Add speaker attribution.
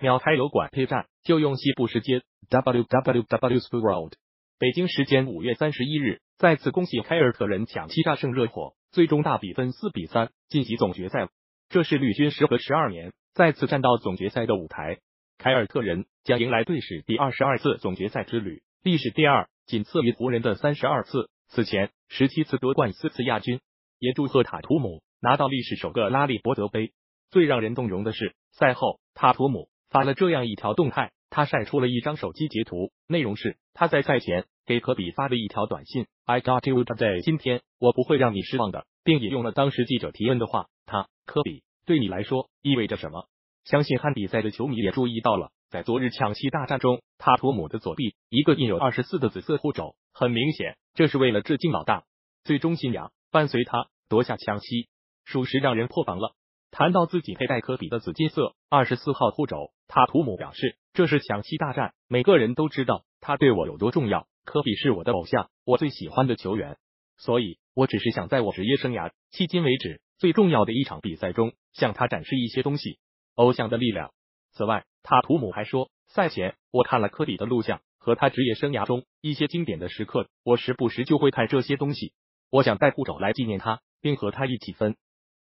Speaker 1: 秒开油管配站就用西部时间 www.sport。北京时间5月31日，再次恭喜凯尔特人抢七大胜热火，最终大比分4比3晋级总决赛。这是绿军时隔12年再次站到总决赛的舞台，凯尔特人将迎来队史第22次总决赛之旅，历史第2，仅次于湖人的32次，此前17次夺冠，4次亚军。也祝贺塔图姆拿到历史首个拉里伯德杯。最让人动容的是，赛后塔图姆发了这样一条动态，他晒出了一张手机截图，内容是他在赛前给科比发的一条短信 ：“I got you today， 今天我不会让你失望的。”并引用了当时记者提问的话：“科比对你来说意味着什么？”相信看比赛的球迷也注意到了，在昨日抢七大战中，塔图姆的左臂一个印有24的紫色护肘，很明显这是为了致敬老大。最终信仰伴随他夺下抢七，属实让人破防了。谈到自己佩戴科比的紫金色24号护肘，塔图姆表示，这是抢七大战，每个人都知道他对我有多重要，科比是我的偶像，我最喜欢的球员，所以我只是想在我职业生涯迄今为止最重要的一场比赛中向他展示一些东西，偶像的力量。此外，塔图姆还说，赛前我看了科比的录像和他职业生涯中一些经典的时刻，我时不时就会看这些东西，我想带护肘来纪念他，并和他一起分